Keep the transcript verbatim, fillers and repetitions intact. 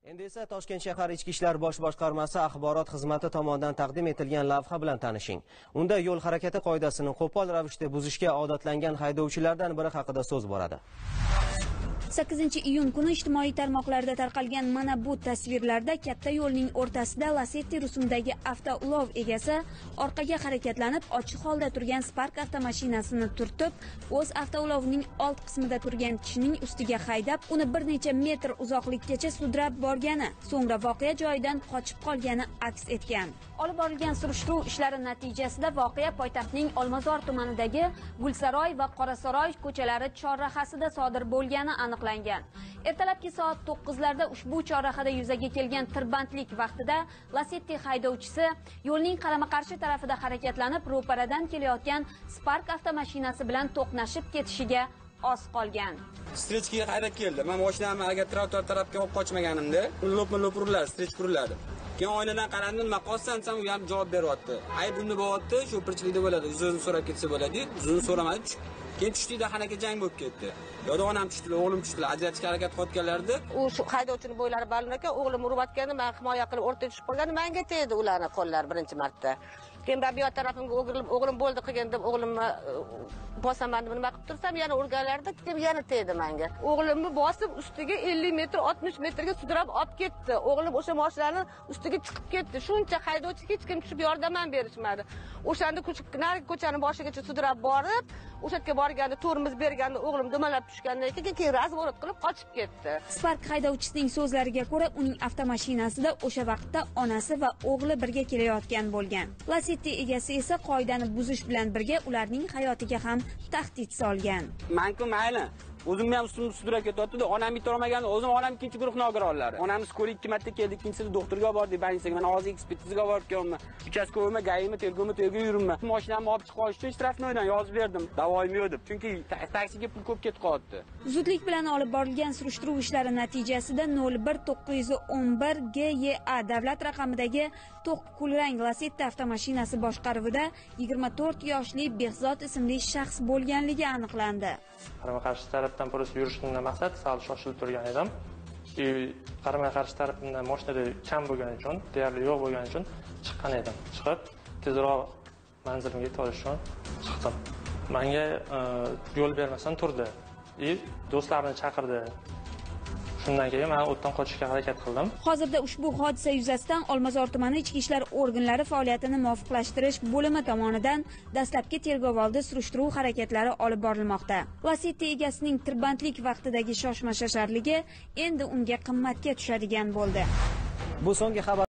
Endi esa Toshkent shahar Ichki ishlar bosh boshqarmasi axborot xizmati tomonidan taqdim etilgan lavha bilan tanishing. Unda yo'l harakati qoidasini qo'pol ravishda buzishga odatlangan haydovchilardan biri haqida so'z boradi. sakkizinchi iyun kuni ijtimoiy tarmoqlarda tarqalgan mana bu tasvirlarda katta yo'lning o'rtasida Lacetti rusumdagi avtoulov egasi orqaga harakatlanib ochiq holda turgan Spark avtomashinasini turtib, o'z avtoulovining old qismida turgan kishining ustiga haydab, uni bir necha metr uzoqlikkacha sudrab borgani, so'ngra voqea joyidan qochib qolgani aks etgan. Olib borilgan surishtiruv ishlari natijasida voqea poytaxtning Olmazor tumanidagi Gulsaroy va Qorasaroy ko'chalari chorrahasida sodir bo'lgani aniqlangan. Ertalabki soat to'qqizlarda ushbu chorrahada yuzaga kelgan tirbandlik vaqtida Lacetti haydovchisi yo'lning qarama-qarshi tarafida harakatlanib, ro'paradan kelayotgan Spark avtomashinasi bilan to'qnashib ketishiga oz qolgan. Strechkaga haydab keldi. Men mashinamni agar traktor tarafga olib qochmaganimda, lop-lop uriladi, strech uriladi. Keyin oynadan qaradim, nima qolsan, ham u ham javob beryapti. Ayb unda bo'lyapti, sho'pirchilikda bo'ladi. Uzun so'rab ketsa bo'ladi. Uzun so'ramadi. Keyin tushdida xanaka jang bo'lib ketdi. Yo'da onam tushdilar, o'g'lim tushdilar. Ajratishga harakat qilayotganlarida u haydovchining bo'ylari balon ekan, o'g'lim urayotganda men himoya qilib o'rtaga tushib qolganda menga tegdi ularning qo'llari birinchi marta. Keyin men bu tarafimga o'girilib, o'g'lim bo'ldi qilgan deb o'g'limni bosaman deb nima qilib tursam, yana urganlarda keyin yana tegdi menga. O'g'limni bosib ustiga ellik metr, oltmish metrga sudrab olib ketdi. O'g'lim o'sha mashinaning ustiga chiqib ketdi. Shuncha haydovchi hech kim tushib yordam ham berishmadi. O'shanda ko'chaning boshigacha sudrab borib, o'sha yerga borganda tormoz berganda o'g'lim dumalab tushgandan keyin keyin razvorot qilib qochib ketdi. Spark haydovchisining so'zlariga ko'ra, uning avtomashinasida o'sha vaqtda onasi va o'g'li birga kelayotgan bo'lgan. Lacetti egasi esa qoidani buzish bilan birga ularning hayotiga ham tahdid solgan. Men-ku mayli. O'zimni ham ustimda sudrab ketyapti-da, onam bitta olmagan, o'zim onam ikkinchi guruh nogironlari. Onamiz ko'ri ikki marta keldik, ikkinchisida doktorga bordik, больницаga. Men hozir ekspertizaga borib keldim. Uchastkovimi, gayimi, tergovmi, tergov yuribman. Mashinamni olib chiqib olish uchun shtrafnoydan yozib berdim. Davoim yo'q deb. Chunki taksiga pul ko'p ketib qoldi. Zudlik bilan olib borilgan surishtiruv ishlari natijasida nol bir to'qqiz yuz o'n bir G Y A davlat raqamidagi to'q kulrang Lacetti avtomashinasi boshqaruvida yigirma to'rt yoshli Behzod ismli shaxs bo'lganligi aniqlandi. Qarama-qarshi tarafdan polis yurishimdan maqsad sal shoshilib turgan edim. Qarama-qarshi tarafdan mashinada kam bo'lgani uchun, deyarli yo'q bo'lgani uchun chiqqan edim. Chiqib, tezroq manzilimga yetib olish uchun chiqdim. Menga yo'l bermasdan turdi. И do'stlarini chaqirdi. Shundan keyin men o'tdan qochishga harakat qildim. Hozirda ushbu hodisa yuzasidan Olmazor tumani ichki ishlar organlari faoliyatini muvofiqlashtirish bo'limi tomonidan dastlabki tergovoldi surishtiruv harakatlari olib borilmoqda. Lacetti egasining tirbandlik vaqtidagi shoshma-shasharligi endi unga qimmatga tushadigan bo'ldi. Bu so'nggi xabar